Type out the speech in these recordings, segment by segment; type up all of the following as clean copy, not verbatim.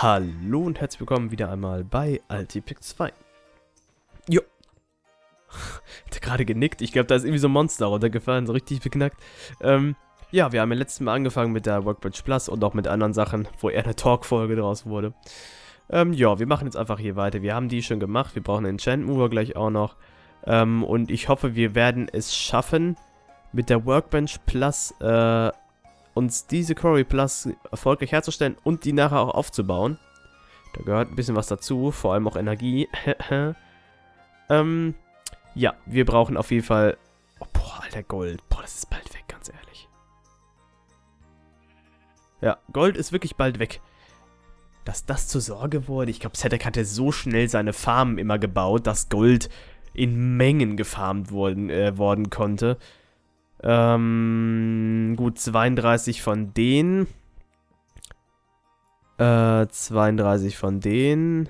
Hallo und herzlich willkommen wieder einmal bei Altipix 2. Jo. Hat gerade genickt. Ich glaube, da ist irgendwie so ein Monster runtergefallen, so richtig beknackt. Ja, wir haben ja letztes Mal angefangen mit der Workbench Plus und auch mit anderen Sachen, wo eher eine Talk-Folge draus wurde. Ja, wir machen jetzt einfach hier weiter. Wir haben die schon gemacht. Wir brauchen einen Enchant Mover gleich auch noch. Und ich hoffe, wir werden es schaffen, mit der Workbench Plus, uns diese Quarry Plus erfolgreich herzustellen und die nachher auch aufzubauen. Da gehört ein bisschen was dazu, vor allem auch Energie. Ja, wir brauchen auf jeden Fall... Oh, boah, alter, Gold. Boah, das ist bald weg, ganz ehrlich. Ja, Gold ist wirklich bald weg. Dass das zur Sorge wurde. Ich glaube, Sedek hatte so schnell seine Farmen immer gebaut, dass Gold in Mengen gefarmt worden konnte. Gut, 32 von denen. 32 von denen.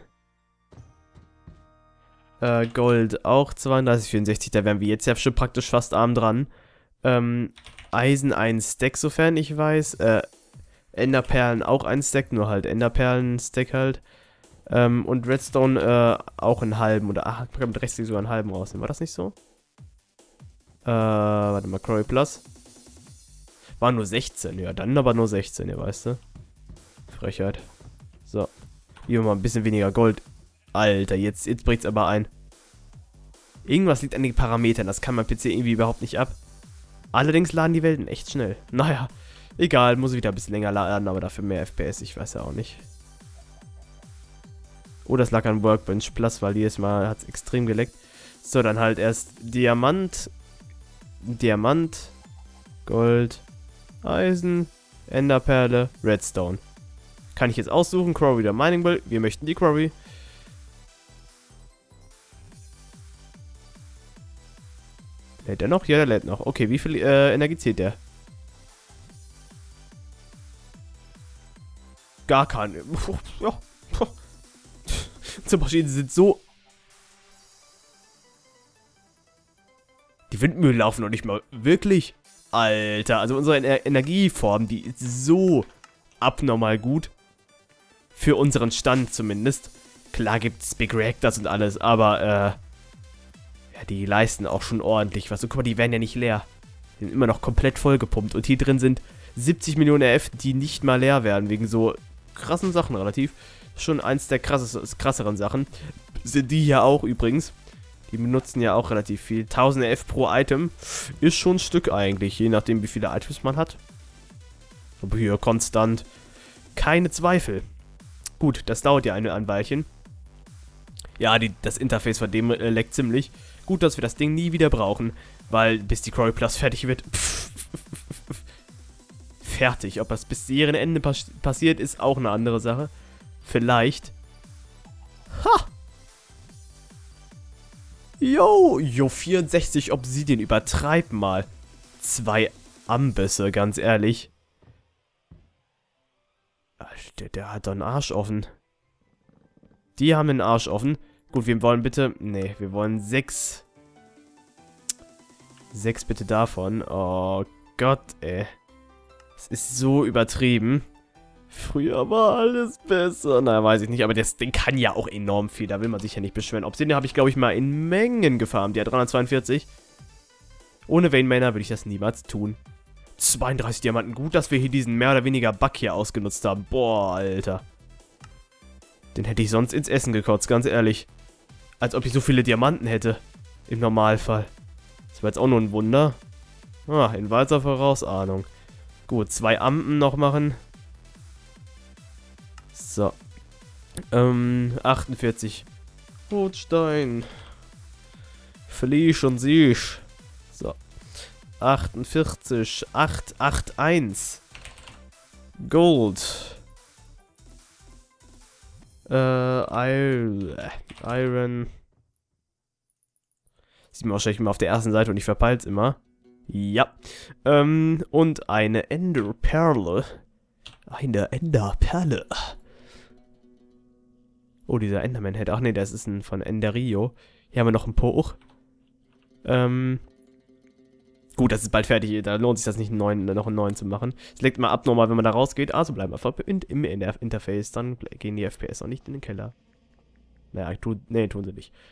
Gold auch 32, 64. Da wären wir jetzt ja schon praktisch fast arm dran. Eisen ein Stack, sofern ich weiß. Enderperlen auch ein Stack, nur halt Enderperlen-Stack halt. Und Redstone auch einen halben. Oder ach, ich kann mit rechts sogar einen halben rausnehmen. War das nicht so? Warte mal, Quarry Plus. War nur 16, ja, dann aber nur 16, ja, weißt du. Frechheit. So. Hier mal ein bisschen weniger Gold. Alter, jetzt bricht's aber ein. Irgendwas liegt an den Parametern, das kann mein PC irgendwie überhaupt nicht ab. Allerdings laden die Welten echt schnell. Naja, egal, muss ich wieder ein bisschen länger laden, aber dafür mehr FPS, ich weiß ja auch nicht. Oh, das lag an Workbench Plus, weil jedes Mal hat's extrem geleckt. So, dann halt erst Diamant, Gold, Eisen, Enderperle, Redstone. Kann ich jetzt aussuchen, Quarry oder Mining Well. Wir möchten die Quarry. Lädt der noch? Ja, der lädt noch. Okay, wie viel Energie zählt der? Gar keine. Ja. Zum Beispiel sind so... Die Windmühlen laufen noch nicht mal. Wirklich? Alter, also unsere Energieform, die ist so abnormal gut. Für unseren Stand zumindest. Klar gibt es Big Reactors und alles, aber, ja, die leisten auch schon ordentlich was. Und guck mal, die werden ja nicht leer. Die sind immer noch komplett vollgepumpt. Und hier drin sind 70 Millionen RF, die nicht mal leer werden, wegen so krassen Sachen relativ. Schon eins der krasseren Sachen. Sind die hier auch übrigens. Die benutzen ja auch relativ viel. 1000 RF pro Item ist schon ein Stück eigentlich, je nachdem wie viele Items man hat. Aber hier konstant. Keine Zweifel. Gut, das dauert ja ein Weilchen. Ja, das Interface von dem leckt ziemlich. Gut, dass wir das Ding nie wieder brauchen, weil bis die Quarry Plus fertig wird... fertig. Ob das bis Serienende passiert, ist auch eine andere Sache. Vielleicht. Ha! Jo, 64 Obsidian, übertreib mal. 2 Ambüsse, ganz ehrlich. Der hat doch einen Arsch offen. Die haben einen Arsch offen. Gut, wir wollen bitte... Nee, wir wollen 6. 6 bitte davon. Oh Gott, ey. Das ist so übertrieben. Früher war alles besser. Naja, weiß ich nicht, aber das Ding kann ja auch enorm viel. Da will man sich ja nicht beschweren. Obsidian habe ich, glaube ich, mal in Mengen gefarmt. Ja, 342. Ohne Vein Manor würde ich das niemals tun. 32 Diamanten. Gut, dass wir hier diesen mehr oder weniger Bug hier ausgenutzt haben. Boah, Alter. Den hätte ich sonst ins Essen gekotzt, ganz ehrlich. Als ob ich so viele Diamanten hätte. Im Normalfall. Das war jetzt auch nur ein Wunder. Ah, in weiser Vorausahnung. Gut, 2 Ampen noch machen. So. 48. Rotstein. Fleisch und Sisch. So. 48. 881. Gold. Iron. Sieht man wahrscheinlich immer auf der ersten Seite und ich verpeil's immer. Ja. Und eine Enderperle. Eine Enderperle. Oh, dieser Enderman-Head. Ach nee, das ist ein von Enderio. Hier haben wir noch einen Poch. Gut, Gut, das ist bald fertig. Da lohnt sich das nicht, noch einen neuen zu machen. Es legt mal abnormal, wenn man da rausgeht. Also bleiben wir einfach im Interface. Dann gehen die FPS auch nicht in den Keller. Naja, nee, tun sie nicht.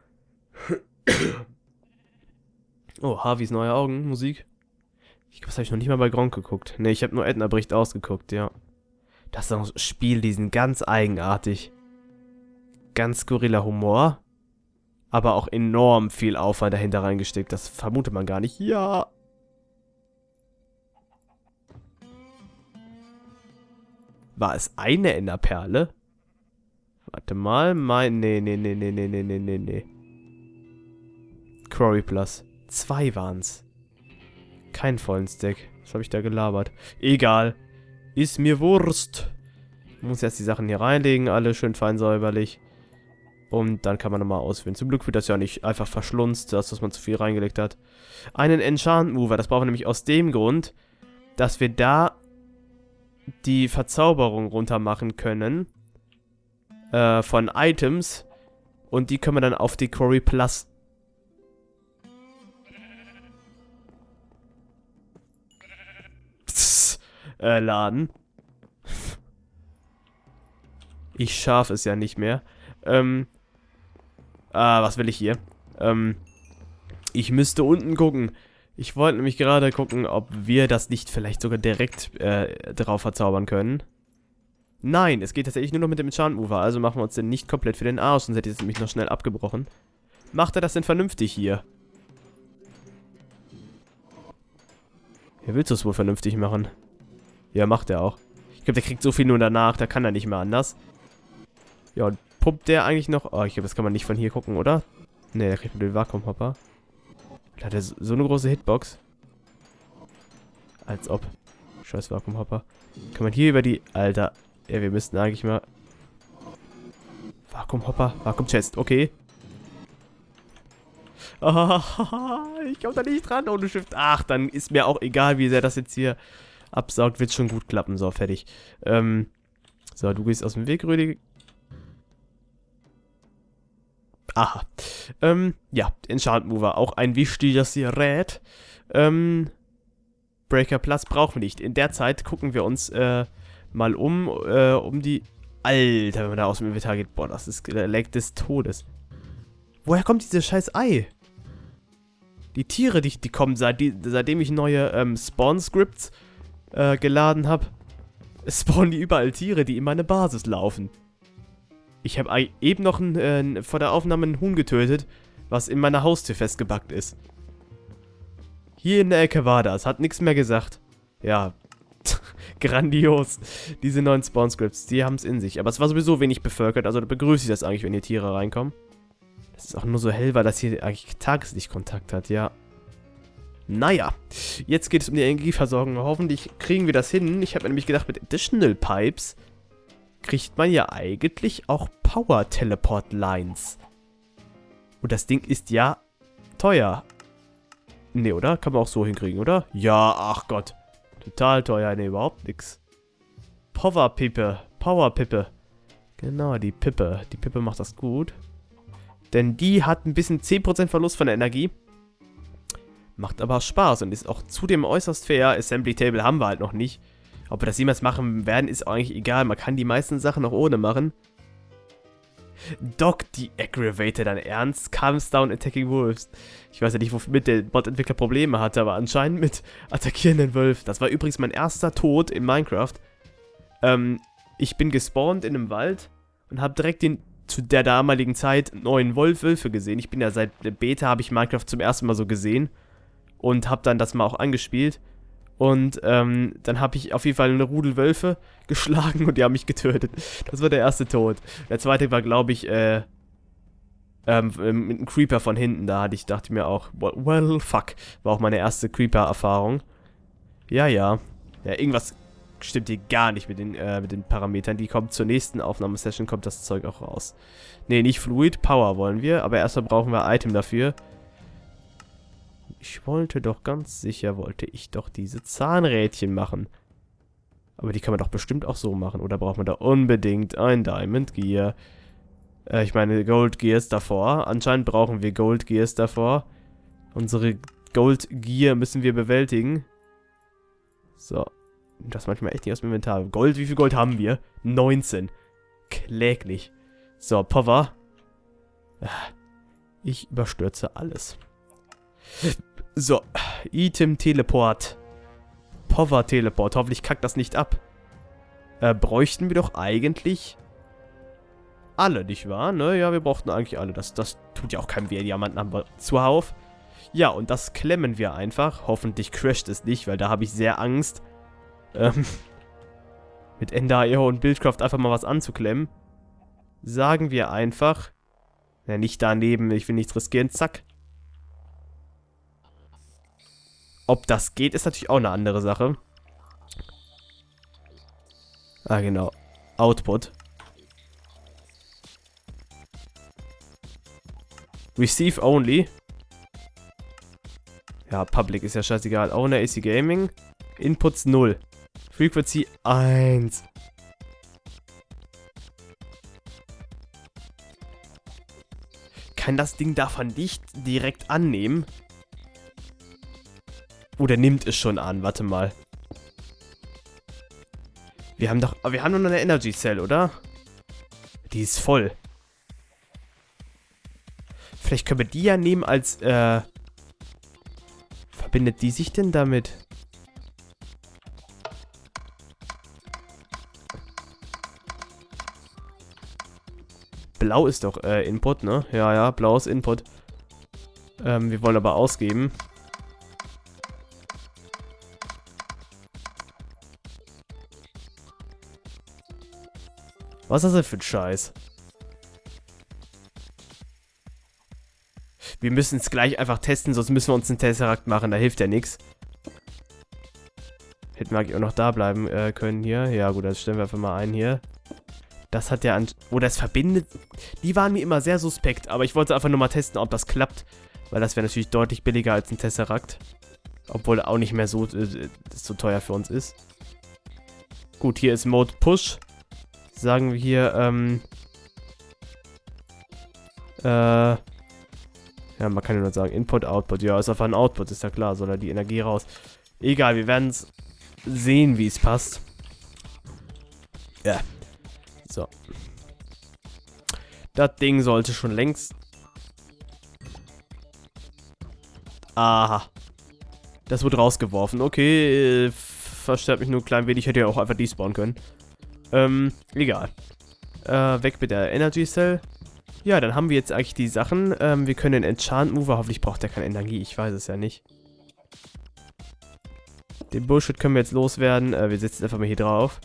Oh, Harveys neue Augen, Musik. Ich glaube, das habe ich noch nicht mal bei Gronk geguckt. Ne, ich habe nur Edna Bericht ausgeguckt, ja. Das ist ein Spiel, die sind ganz eigenartig. Ganz skurriler Humor. Aber auch enorm viel Aufwand dahinter reingesteckt. Das vermutet man gar nicht. Ja. War es eine Enderperle? Warte mal. Nee. Quarry Plus. 2 waren's. Kein vollen Stack. Was habe ich da gelabert? Egal. Ist mir Wurst. Ich muss jetzt die Sachen hier reinlegen. Alle schön fein säuberlich. Und dann kann man nochmal auswählen. Zum Glück wird das ja nicht einfach verschlunzt, dass man zu viel reingelegt hat. Einen Enchant Mover. Das brauchen wir nämlich aus dem Grund, dass wir da die Verzauberung runter machen können. Von Items. Und die können wir dann auf die Quarry Plus laden. Ich schaffe es ja nicht mehr. Was will ich hier? Ich müsste unten gucken. Ich wollte nämlich gerade gucken, ob wir das nicht vielleicht sogar direkt drauf verzaubern können. Nein, es geht tatsächlich nur noch mit dem Enchant Mover. Also machen wir uns den nicht komplett für den Arsch, sonst hätte ich es nämlich noch schnell abgebrochen. Macht er das denn vernünftig hier? Ja, willst du es wohl vernünftig machen? Ja, macht er auch. Ich glaube, der kriegt so viel nur danach, da kann er nicht mehr anders. Ja, und pumpt der eigentlich noch... Oh, ich glaube, das kann man nicht von hier gucken, oder? Ne, der kriegt nur den Vakuumhopper. Hat er so eine große Hitbox? Als ob. Scheiß Vakuumhopper. Kann man hier über die... Alter. Ja, wir müssten eigentlich mal... Vakuumhopper. Vakuumchest. Okay. Ich komme da nicht dran ohne Shift. Ach, dann ist mir auch egal, wie sehr das jetzt hier absaugt. Wird schon gut klappen. So, fertig. So, du gehst aus dem Weg, Rüdi. Aha. Ja, Enchant Mover. Auch ein wichtiges Gerät. Breaker Plus brauchen wir nicht. In der Zeit gucken wir uns mal um die... Alter, wenn man da aus dem Inventar geht. Boah, das ist der Lag des Todes. Woher kommt dieses scheiß Ei? Die Tiere, die kommen, seitdem ich neue Spawn-Scripts geladen habe, spawnen die überall Tiere, die in meine Basis laufen. Ich habe eben noch vor der Aufnahme ein Huhn getötet, was in meiner Haustür festgebackt ist. Hier in der Ecke war das, hat nichts mehr gesagt. Ja, grandios. Diese neuen Spawn-Scripts, die haben es in sich. Aber es war sowieso wenig bevölkert, also da begrüße ich das eigentlich, wenn hier Tiere reinkommen. Das ist auch nur so hell, weil das hier eigentlich Tageslichtkontakt hat, ja. Naja, jetzt geht es um die Energieversorgung. Hoffentlich kriegen wir das hin. Ich habe mir nämlich gedacht, mit Additional Pipes kriegt man ja eigentlich auch Power Teleport Lines. Und das Ding ist ja teuer. Ne, oder? Kann man auch so hinkriegen, oder? Ja, ach Gott. Total teuer. Ne, überhaupt nix. Powerpippe. Powerpippe. Genau, die Pippe. Die Pippe macht das gut. Denn die hat ein bisschen 10% Verlust von der Energie. Macht aber Spaß und ist auch zudem äußerst fair. Assembly Table haben wir halt noch nicht. Ob wir das jemals machen werden, ist eigentlich egal. Man kann die meisten Sachen auch ohne machen. Doc, die Aggravator, dein Ernst? Calms down attacking wolves. Ich weiß ja nicht, womit der Bot-Entwickler Probleme hatte, aber anscheinend mit attackierenden Wölfen. Das war übrigens mein erster Tod in Minecraft. Ich bin gespawnt in einem Wald und habe direkt den zu der damaligen Zeit neuen Wölfe gesehen. Ich bin ja seit der Beta, habe ich Minecraft zum ersten Mal so gesehen. Und habe dann das mal auch angespielt. Und dann habe ich auf jeden Fall eine Rudel Wölfe geschlagen und die haben mich getötet. Das war der erste Tod. Der zweite war, glaube ich, mit einem Creeper von hinten. Da dachte ich mir auch, well, fuck. War auch meine erste Creeper-Erfahrung. Ja. Ja, irgendwas stimmt hier gar nicht mit den Parametern. Die kommt zur nächsten Aufnahmesession, kommt das Zeug auch raus. Ne, nicht Fluid, Power wollen wir. Aber erstmal brauchen wir Item dafür. Ich wollte doch ganz sicher, diese Zahnrädchen machen. Aber die kann man doch bestimmt auch so machen. Oder braucht man da unbedingt ein Diamond Gear? Ich meine Gold Gears davor. Anscheinend brauchen wir Gold Gears davor. Unsere Gold Gear müssen wir bewältigen. So. Das manchmal echt nicht aus dem Inventar. Gold, wie viel Gold haben wir? 19. Kläglich. So, Power. Ich überstürze alles. So. Item Teleport. Power Teleport. Hoffentlich kackt das nicht ab. Bräuchten wir doch eigentlich alle, nicht wahr? Ne? Ja, wir brauchten eigentlich alle. Das tut ja auch keinem weh. Diamanten haben wir zuhauf. Ja, und das klemmen wir einfach. Hoffentlich crasht es nicht, weil da habe ich sehr Angst, mit Ender.io und Buildcraft einfach mal was anzuklemmen. Sagen wir einfach. Ja, nicht daneben, ich will nichts riskieren. Zack. Ob das geht, ist natürlich auch eine andere Sache. Ah, genau. Output. Receive only. Ja, Public ist ja scheißegal. Owner AC Gaming. Inputs 0. Frequency 1. Kann das Ding davon nicht direkt annehmen? Oder nimmt es schon an? Warte mal. Wir haben doch nur eine Energy Cell, oder? Die ist voll. Vielleicht können wir die ja nehmen als, verbindet die sich denn damit? Blau ist doch, Input, ne? Ja, ja, blau ist Input. Wir wollen aber ausgeben. Was ist das denn für ein Scheiß? Wir müssen es gleich einfach testen, sonst müssen wir uns einen Tesseract machen, da hilft ja nichts. Hätten wir eigentlich auch noch da bleiben können hier. Ja gut, das stellen wir einfach mal ein hier. Das hat ja oh, das verbindet... Die waren mir immer sehr suspekt, aber ich wollte einfach nur mal testen, ob das klappt. Weil das wäre natürlich deutlich billiger als ein Tesseract. Obwohl er auch nicht mehr so teuer für uns ist. Gut, hier ist Mode Push. Sagen wir hier, ja, man kann ja nur sagen, Input, Output. Ja, ist einfach ein Output, ist ja klar, soll er die Energie raus. Egal, wir werden es sehen, wie es passt. Ja. So. Das Ding sollte schon längst... Aha. Das wird rausgeworfen. Okay, verstärkt mich nur ein klein wenig. Ich hätte ja auch einfach despawnen können. Egal. Weg mit der Energy Cell. Ja, dann haben wir jetzt eigentlich die Sachen. Wir können den Enchant Mover, hoffentlich braucht der keine Energie, ich weiß es ja nicht. Den Bullshit können wir jetzt loswerden. Wir setzen einfach mal hier drauf.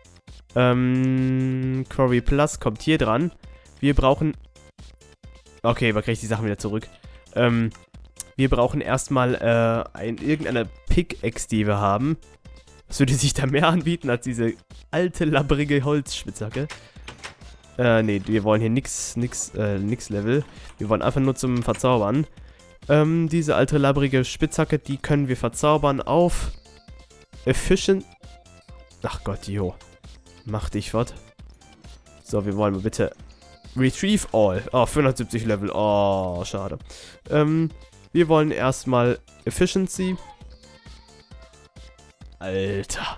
Quarry Plus kommt hier dran. Wir brauchen... Okay, man kriegt die Sachen wieder zurück. Wir brauchen erstmal irgendeine Pickaxe, die wir haben. Was würde sich da mehr anbieten als diese alte, labbrige Holzspitzhacke? Nee, wir wollen hier nix Level. Wir wollen einfach nur zum Verzaubern. Diese alte, labbrige Spitzhacke, die können wir verzaubern auf Efficient... Ach Gott, jo. Mach dich fort. So, wir wollen mal bitte... Retrieve All. Oh, 470 Level. Oh, schade. Wir wollen erstmal Efficiency. Alter.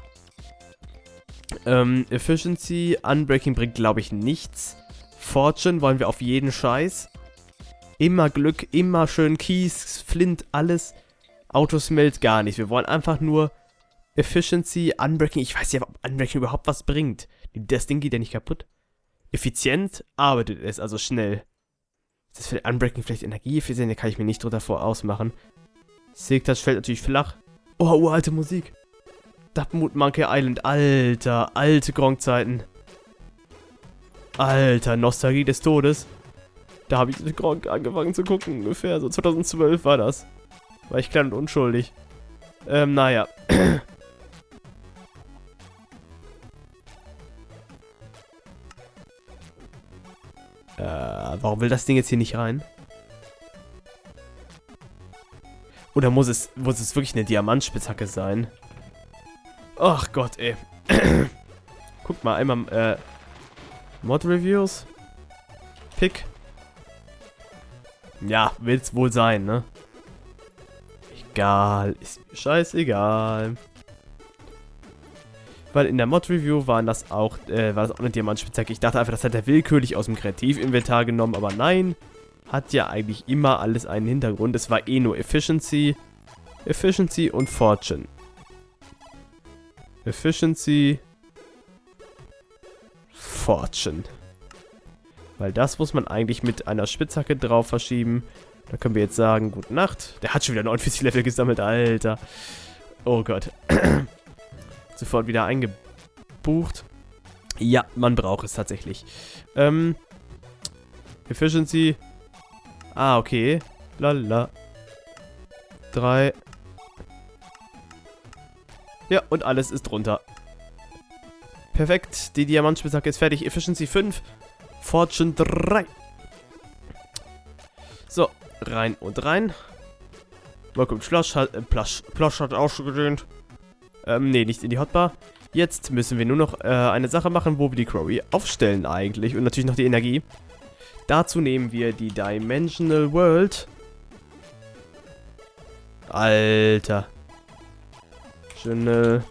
Efficiency, Unbreaking bringt, glaube ich, nichts. Fortune wollen wir auf jeden Scheiß. Immer Glück, immer schön Keys, Flint, alles. Autosmelt gar nicht. Wir wollen einfach nur Efficiency, Unbreaking. Ich weiß ja, ob Unbreaking überhaupt was bringt. Das Ding geht ja nicht kaputt. Effizient arbeitet es, also schnell. Ist das für Unbreaking vielleicht energieeffizient? Da kann ich mir nicht drunter ausmachen. Silktouch fällt natürlich flach. Oh, uralte Musik. Dapmut Monkey Island, alter, alte Gronk-Zeiten. Alter, Nostalgie des Todes. Da habe ich mit Gronk angefangen zu gucken, ungefähr. So 2012 war das. War ich klein und unschuldig. Naja. Warum will das Ding jetzt hier nicht rein? Oder muss es wirklich eine Diamantspitzhacke sein? Ach Gott, ey. Guck mal, einmal, Mod-Reviews. Pick. Ja, will's wohl sein, ne? Ich egal. Ist mir scheißegal. Weil in der Mod-Review war das auch eine Diamantspitzhacke. Ich dachte einfach, das hat er willkürlich aus dem Kreativinventar genommen, aber nein. Hat ja eigentlich immer alles einen Hintergrund. Es war eh nur Efficiency. Efficiency und Fortune. Efficiency. Fortune. Weil das muss man eigentlich mit einer Spitzhacke drauf verschieben. Da können wir jetzt sagen, gute Nacht. Der hat schon wieder 49 Level gesammelt, Alter. Oh Gott. Sofort wieder eingebucht. Ja, man braucht es tatsächlich. Efficiency. Ah, okay. Lala. 3. Ja, und alles ist drunter. Perfekt. Die Diamantspitzhacke ist fertig. Efficiency 5. Fortune 3. So, rein und rein. Welcome Plush hat ausgedehnt. Nee, nicht in die Hotbar. Jetzt müssen wir nur noch eine Sache machen, wo wir die Quarry aufstellen eigentlich. Und natürlich noch die Energie. Dazu nehmen wir die Dimensional World. Alter. Schöne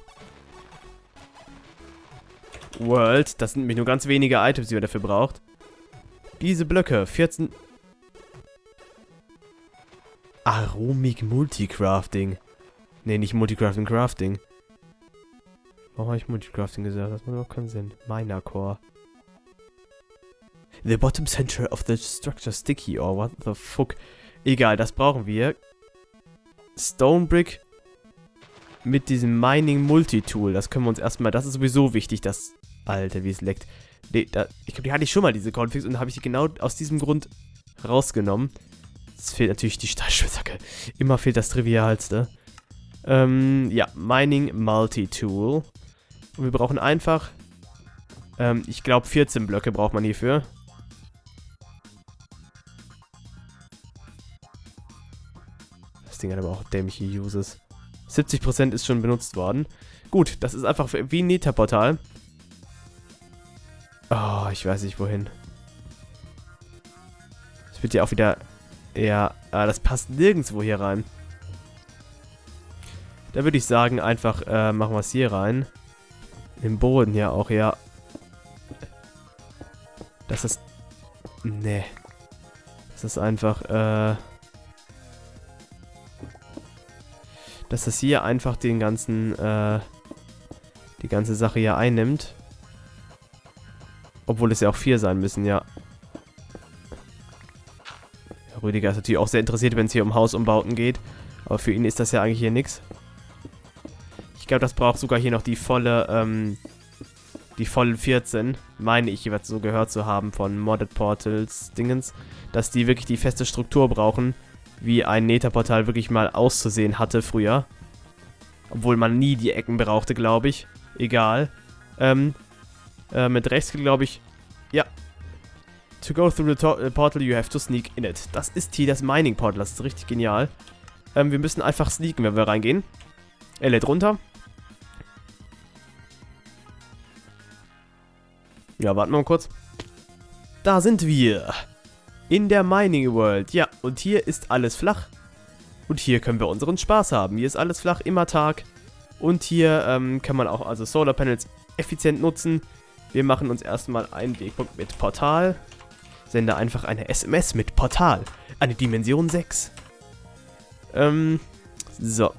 World. Das sind nämlich nur ganz wenige Items, die man dafür braucht. Diese Blöcke. 14. Aromig Multicrafting. Nee, nicht Multicrafting, Crafting. Warum habe ich Multicrafting gesagt? Das macht überhaupt keinen Sinn. Miner Core. The bottom center of the structure sticky, or what the fuck. Egal, das brauchen wir. Stone Brick mit diesem Mining Multitool. Das können wir uns erstmal. Das ist sowieso wichtig, dass. Alter, wie es leckt. Nee, ich glaube, die hatte ich schon mal, diese Configs, und da habe ich die genau aus diesem Grund rausgenommen. Es fehlt natürlich die Stahlspitzhacke. Immer fehlt das Trivialste. Ja, Mining Multitool. Und wir brauchen einfach. Ich glaube, 14 Blöcke braucht man hierfür. Das Ding hat aber auch dämliche Uses. 70% ist schon benutzt worden. Gut, das ist einfach wie ein Nether-Portal. Oh, ich weiß nicht wohin. Das wird ja auch wieder... Ja, das passt nirgendwo hier rein. Da würde ich sagen, einfach machen wir es hier rein. Im Boden ja auch, ja. Das ist... Nee. Das ist einfach, dass das hier einfach den ganzen, die ganze Sache hier einnimmt. Obwohl es ja auch 4 sein müssen, ja. Ja, Rüdiger ist natürlich auch sehr interessiert, wenn es hier um Hausumbauten geht. Aber für ihn ist das ja eigentlich hier nichts. Ich glaube, das braucht sogar hier noch die vollen 14, meine ich jeweils so gehört zu haben von Modded Portals Dingens, dass die wirklich die feste Struktur brauchen, wie ein Nether-Portal wirklich mal auszusehen hatte früher. Obwohl man nie die Ecken brauchte, glaube ich. Egal. Mit rechts, glaube ich. Ja. To go through the portal, you have to sneak in it. Das ist hier das Mining Portal, das ist richtig genial. Wir müssen einfach sneaken, wenn wir reingehen. Er lädt runter. Ja, warten wir mal kurz. Da sind wir. In der Mining World. Ja, und hier ist alles flach. Und hier können wir unseren Spaß haben. Hier ist alles flach, immer Tag. Und hier kann man auch also Solar Panels effizient nutzen. Wir machen uns erstmal einen Wegpunkt mit Portal. Sende einfach eine SMS mit Portal. Eine Dimension 6. So.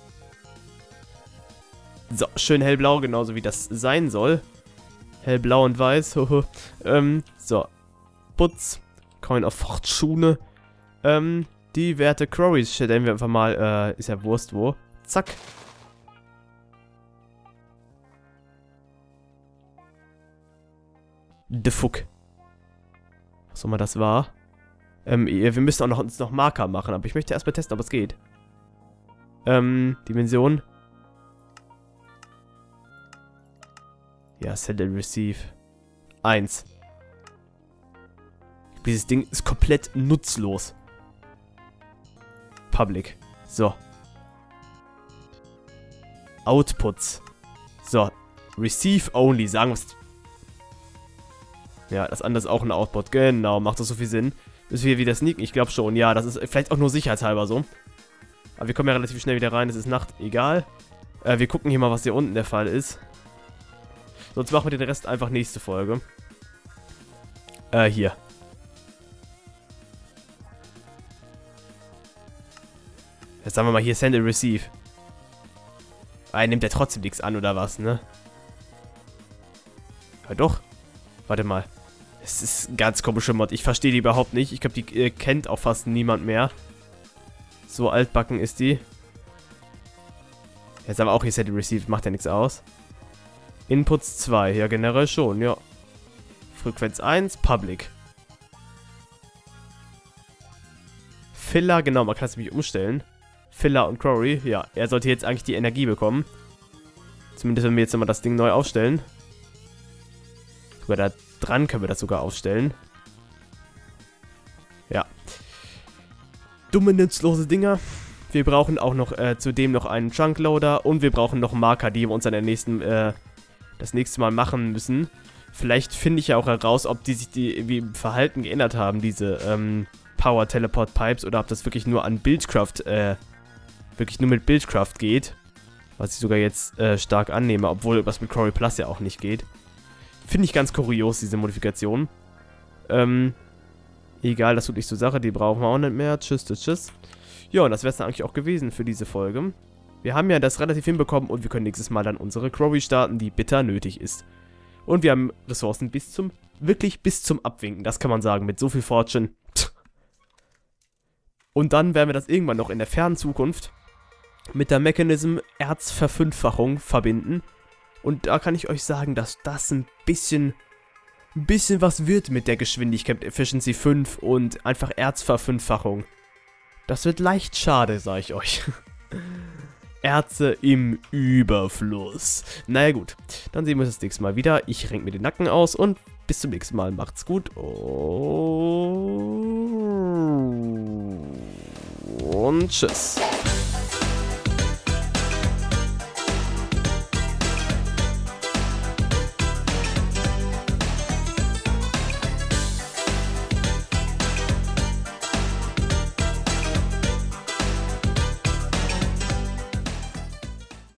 So, schön hellblau, genauso wie das sein soll. Hellblau und weiß. So. Putz. Coin of Fortune. Die Werte Quarries stellen wir einfach mal, ist ja Wurst wo. Zack. The fuck. Was auch immer das war. Wir müssen auch uns noch Marker machen, aber ich möchte erstmal testen, ob es geht. Dimension. Ja, Send and Receive. 1. Dieses Ding ist komplett nutzlos. Public. So. Outputs. So. Receive only. Sagen wir es. Ja, das andere ist auch ein Output. Genau, macht das so viel Sinn. Müssen wir wieder sneaken? Ich glaube schon. Ja, das ist vielleicht auch nur sicherheitshalber so. Aber wir kommen ja relativ schnell wieder rein. Es ist Nacht, egal. Wir gucken hier mal, was hier unten der Fall ist. Sonst machen wir den Rest einfach nächste Folge. Hier. Jetzt sagen wir mal hier Send and Receive. Nimmt der trotzdem nichts an, oder was, ne? Ja, doch. Warte mal. Es ist ein ganz komischer Mod. Ich verstehe die überhaupt nicht. Ich glaube, die kennt auch fast niemand mehr. So altbacken ist die. Jetzt aber auch hier Send and Receive. Macht ja nichts aus. Inputs 2. Ja, generell schon, ja. Frequenz 1, Public. Filler, genau, man kann es nämlich umstellen. Filler und Quarry, ja, er sollte jetzt eigentlich die Energie bekommen. Zumindest wenn wir jetzt nochmal das Ding neu aufstellen. Sogar da dran können wir das sogar aufstellen. Ja. Dumme, nutzlose Dinger. Wir brauchen auch noch zudem noch einen Chunkloader und wir brauchen noch Marker, die wir uns an der nächsten, das nächste Mal machen müssen. Vielleicht finde ich ja auch heraus, ob die sich irgendwie im Verhalten geändert haben, diese Power Teleport Pipes, oder ob das wirklich nur an Buildcraft, wirklich nur mit Buildcraft geht. Was ich sogar jetzt stark annehme, obwohl was mit Quarry Plus ja auch nicht geht. Finde ich ganz kurios, diese Modifikation. Egal, das tut nicht zur Sache, die brauchen wir auch nicht mehr. Tschüss, tschüss, tschüss. Ja, und das wäre es dann eigentlich auch gewesen für diese Folge. Wir haben ja das relativ hinbekommen und wir können nächstes Mal dann unsere Quarry starten, die bitter nötig ist. Und wir haben Ressourcen wirklich bis zum Abwinken, das kann man sagen, mit so viel Fortune. Und dann werden wir das irgendwann noch in der fernen Zukunft mit der Mechanism Erzverfünffachung verbinden. Und da kann ich euch sagen, dass das ein bisschen was wird mit der Geschwindigkeit Efficiency 5 und einfach Erzverfünffachung. Das wird leicht schade, sage ich euch. Erze im Überfluss. Naja gut, dann sehen wir uns das nächste Mal wieder. Ich renke mir den Nacken aus und bis zum nächsten Mal. Macht's gut und tschüss.